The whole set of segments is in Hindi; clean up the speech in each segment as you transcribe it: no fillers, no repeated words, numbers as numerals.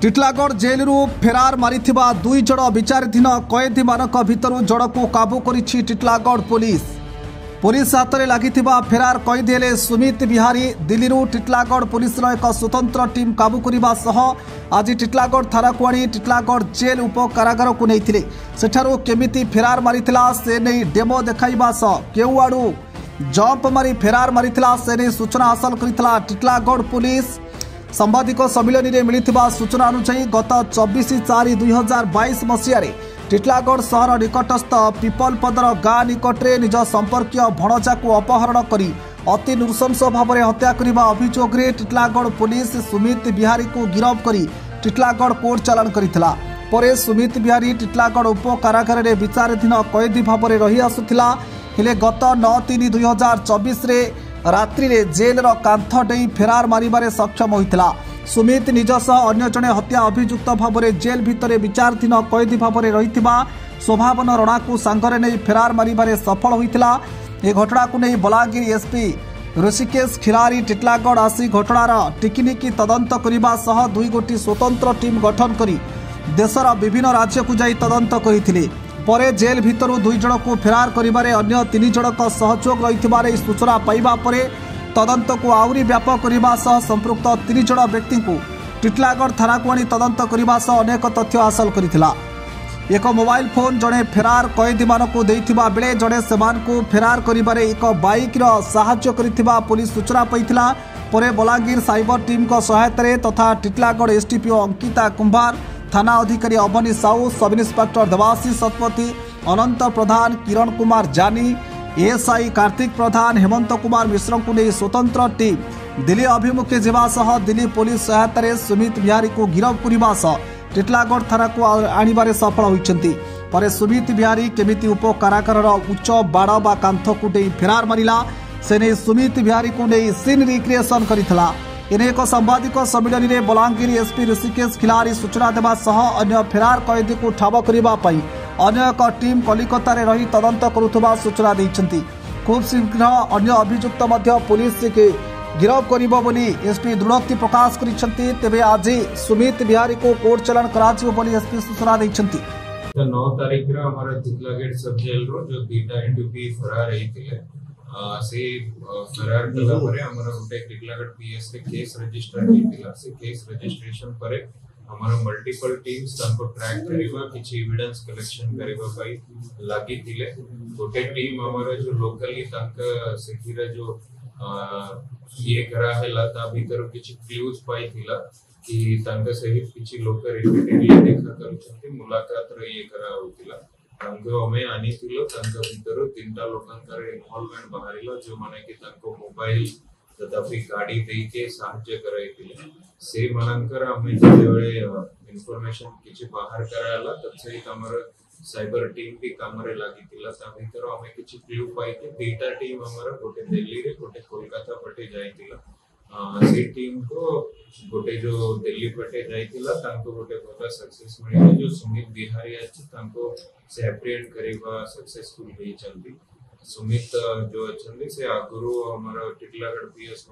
टिटलागढ़ जेलू फेरार मारिथिबा दुई जण विचाराधीन कैदी मानक भितरु जणको काबू करिछि टिटलागढ़ पुलिस। पुलिस हाथ में लगी फेरार कैदी हेले सुमित बिहारी। दिल्ली टिटलागढ़ पुलिस एक स्वतंत्र टीम काबू करने सह आज टिटलागढ़ थाना को आनी टिटलागढ़ जेल उप कारागार को नहीं सेठारु केमिति फेरार मारिथिला से नहीं डेमो देखाइबा सह केउ आडू जंप मारी फेरार मारिथिला से नहीं सूचना हासिल करिथिला टिटलागढ़ पुलिस। सांबादिक सम्मिलन में मिलता सूचना अनुसार गत 24/4/2022 मसीह टिटलागढ़ सहर निकटस्थ पिपलपदर गाँ निकटरे निज संपर्कीय भणजा को अपहरण करी अति नृशंस भाव में हत्या करने अभियोग टिटलागढ़ पुलिस सुमित बिहारी को गिरफ्त करी टिटलागढ़ कोर्ट चालाण करथिला। परे सुमित बिहारी टिटलागढ़ उप कारागार में विचाराधीन कैदी भाव में रही आसुथिला। हेले गत 9/3/2024 रात्रि रे जेलर कांथ डेई फेरार मारिबारे सक्षम होइतिला। सुमित निज सह अन्य जणे हत्या अभियुक्त भाव में जेल भितर विचाराधीन कैदी भाव में रहिथिबा स्वभावन रणा को सांगरे नहीं फेरार मारिबारे सफल होइतिला। ए घटना को नहीं बलांगीर एसपी ऋषिकेश खिलारी टिटलागढ़ आसी घटनार टिकिनिकी तदंत करने सह दुई गोटी स्वतंत्र टीम गठन करी देशर विभिन्न राज्य को जाई तदंत करथिले। परे जेल भितरु दुई जण को फेरार करिबारे अन्य 3 जनक सहयोग रही सूचना पाइबा परे तदंत को आउरी व्यापक करने सह संपृक्त 3 जण व्यक्ति को टिटलागढ़ थाना को आनी तदंत करने सह अनेक तथ्य हासिल करथिला। एक मोबाइल फोन जड़े फेरार कैदी मानक देइथिबा बेले जड़े सेमान को फेरार करिबारे एक बाइक रो सहायता करिथिबा पुलिस सूचना पाइथिला। परे बलांगीर साइबर टीम को सहायता तथा टिटलागढ़ एसटीपीओ अंकिता कुंभार, थाना अधिकारी Abani Sahu, sub inspector Debashish Satpathy, Ananta Pradhan, Kiran Kumar Jani, ASI Kartik Pradhan, Hemant Kumar Mishra को नहीं स्वतंत्र टीम दिल्ली अभिमुखे जावा सह दिल्ली पुलिस सहायता सुमित बिहारी को गिरफ्त करने सह टिटलागढ़ थाना को आनिबारे सफल होइछन्ति। परे सुमित बिहारी केमिति उप कारागार उच्च बाड़ बा कांथ को नहीं फेरार मारिला से नहीं सुमित बिहारी को नहीं सीन रिक्रिएशन करिथिला। एने एक सांबादिक सम्मिलन में बलांगीर एसपी ऋषिकेश खिलारी सूचना देवा सह अन्य फेरार कैदी को ठाब करने अन्य एक टीम कलिकता रे रही तदंत करुवा सूचना देइछन्ति। खूब शीघ्र अन्य अभियुक्त मध्य पुलिस के गिरफ्त करिबो बोली एसपी दृढ़ोक्ति प्रकाश करिसेंति। तेबे आज सुमित बिहारी को कोर्ट चालाण कराजिबो बोली एसपी सूचना देइछन्ति। 9 तारीख रे हमारा टिटलागढ़ सब जेल रो जो दीटा एनडीपी फरार रहीतिले से फरार कला परे हमारा गोटे टिटलागढ़ पीएस रे केस रजिस्टर हेतिला। से केस रजिस्ट्रेशन परे हमारा मल्टीपल टीम्स तांको ट्रैक करिबा किछि एविडेंस कलेक्शन करिबा पई लागि थिले। गोटे टीम हमारा जो लोकली तांका सेठीरा जो ये करा हैला ता भीतर किछि क्लूज पाई थिला कि तांका सहित किछि लोक रिपीटेडली देखा करूछन्ति मुलाकात रे ये करा होतिला। तांको हमें आनी थिलो तांका भीतर 3टा लोकंकर इन्वॉल्वमेंट बाहरिला जो माने कि तांको मोबाइल तथा फिर गाड़ी दे के सहायता कराइतिले। से मानकर हमें जेबे इंफॉर्मेशन किछि बाहर कराला तत्से हमर साइबर टीम भी काम रे लागि थिला। ता भीतर हमें किछि क्लू पाई के 2टा टीम हमर गोटे दिल्ली रे गोटे कोलकाता पटे जाइतिला। से टीम को गोटे जो दिल्ली पटे जाइतिला तांको गोटे बहुत सक्सेस मिले जो सुमित बिहारी अछि तांको से एप्रिहेंड करिबा सक्सेसफुल होई चलती। सुमित जो अछंदी से आगुरु हमर टिटलागढ़ पीएस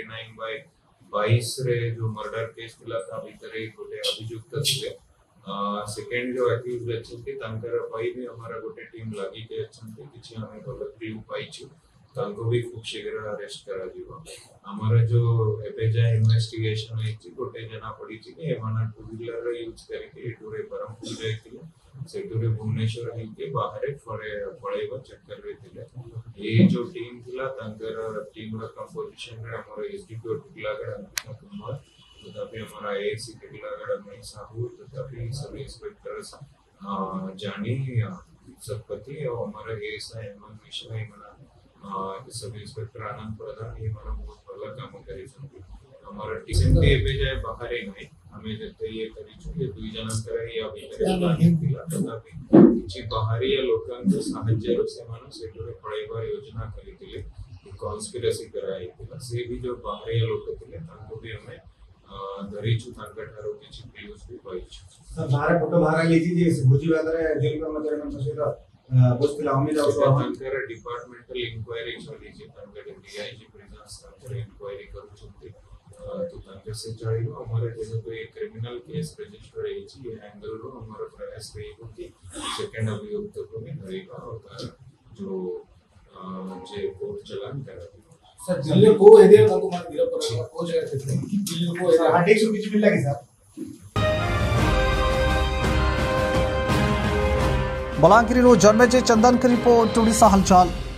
129/22 रे जो मर्डर केस थिला ता भीतर गोटे अभियुक्त थिले। सेकंड जो अक्यूज अछंती तांकर पई भी हमारा गोटे टीम लागि के अछंती किछि हमें गलत क्लू पाइछु तांको भी खूब शीघ्र अरेस्ट करा दिबो। हमारा जो एबे जा इन्वेस्टिगेशन है गोटे जना पड़ी थी कि एमाना टू व्हीलर यूज करके एटुरे बरमपुर जाइतिले सेटुरे भुवनेश्वर ही के बाहर पळेबा चक्कर रे थिले। ये जो टीम थिला तांकर टीम रा कंपोजिशन रे हमारा एसडीपीओ टिटलागढ़ अंकिता कुमार तथापि हमारा एएससी टिटलागढ़ अमनी साहू तथापि सब इंस्पेक्टर्स जानी शतपथी और हमारा ASI Hemant Mishra sub inspector आनंद प्रधान ये हमारा बहुत भला काम करे छथि। हमारा टीम के एबे जाय बाहर नहीं हमें जते ये करी छु ये दुई जन करे या भीतर प्लानिंग थिला तथापि किछि बाहरी लोकन के साहाय्य से मानो सेटरे पळेबा योजना करितिले कॉन्स्पिरेसी कराई थिला। से भी जो बाहरी लोक थिले तांको भी हमें धरी छु तांका ठारो किछि क्लूज भी पाई छु। सर बाहर फोटो बाहर लेछि जे भुजी वाला जेल कर्मचारी मन सहित पोस्टला उम्मीद तांकर डिपार्टमेंटल इंक्वायरी चली जे तांकर डीआईजी प्रिजन स्तर इंक्वायरी करू छथि तो ताके से चढ़िबो हमारे जेहेतु एक क्रिमिनल केस रजिस्टर है ये एंगल रो हमारा प्रयास रहिबो कि सेकंड अभियुक्त को भी धरिबा और तार जो जे कोर्ट चलान कराबो सर दिल्ली को एरिया को मान गिरफ्त करा को जगह से दिल्ली को एरिया हार्ड डिस्क कुछ मिल लगी सर बलांगीर जन्मेजय चंदन की रिपोर्ट ओडिशा हलचल।